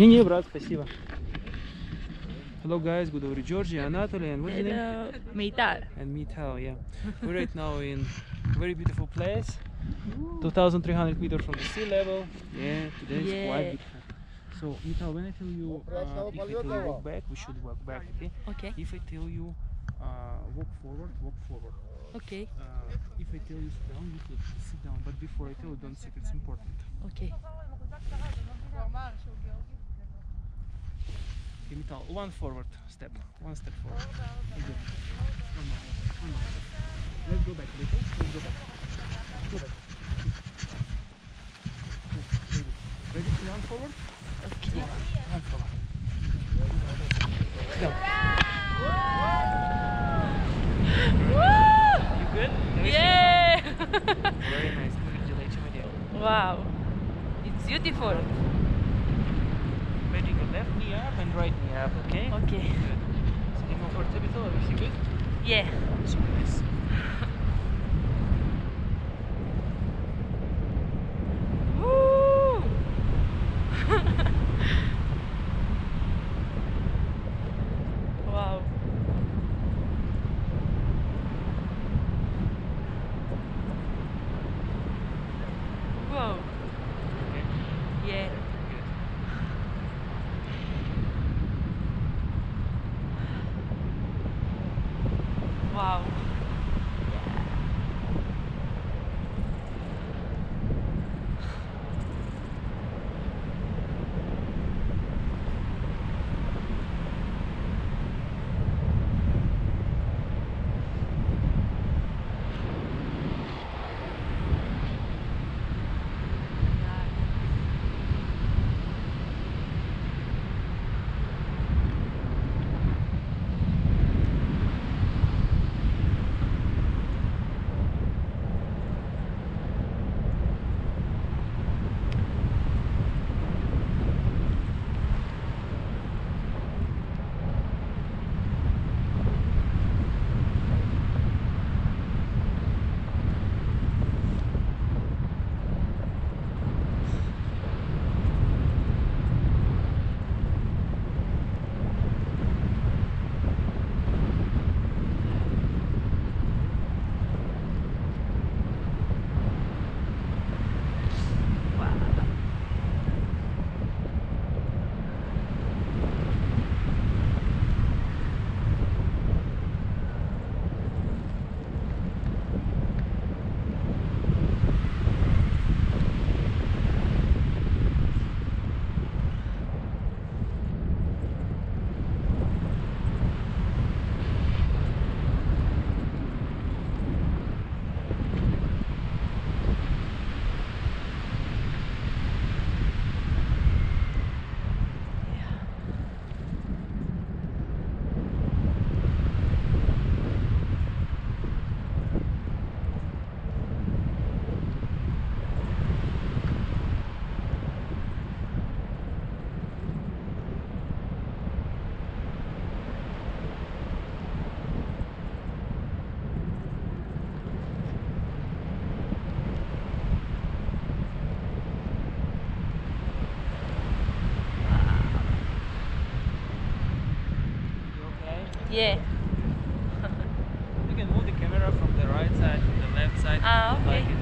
Не, брат, спасибо. Hello guys, good over Georgia, Anatoly, and what's your name? Hello, Meital. And Mital, yeah. We're right now in a very beautiful place, 2,300 meters from the sea level. Yeah, today is quite Yeah. beautiful. So, Mital, when I tell you, if I tell you walk back, we should walk back, okay? Okay. If I tell you walk forward, walk forward. Okay. If I tell you sit down, you should sit down. But before I tell you, don't sit, it's important. Okay. Okay, Mital, one forward step, one step forward. Good. One more, one more. Let's go back a little. Let's go back. Go back. Good. Ready to run forward? Okay. Run forward. Go. You good? Yeah. Very nice. Congratulations, my dear. Wow. It's beautiful. Bending your left knee up and right knee up, okay? Okay. Good. Sitting comfortable, everything good? Yeah. Super nice. Woo! Wow. Wow. Okay. Yeah. Good. Wow. You okay? Yeah. You can move the camera from the right side to the left side. Ah, okay. Like it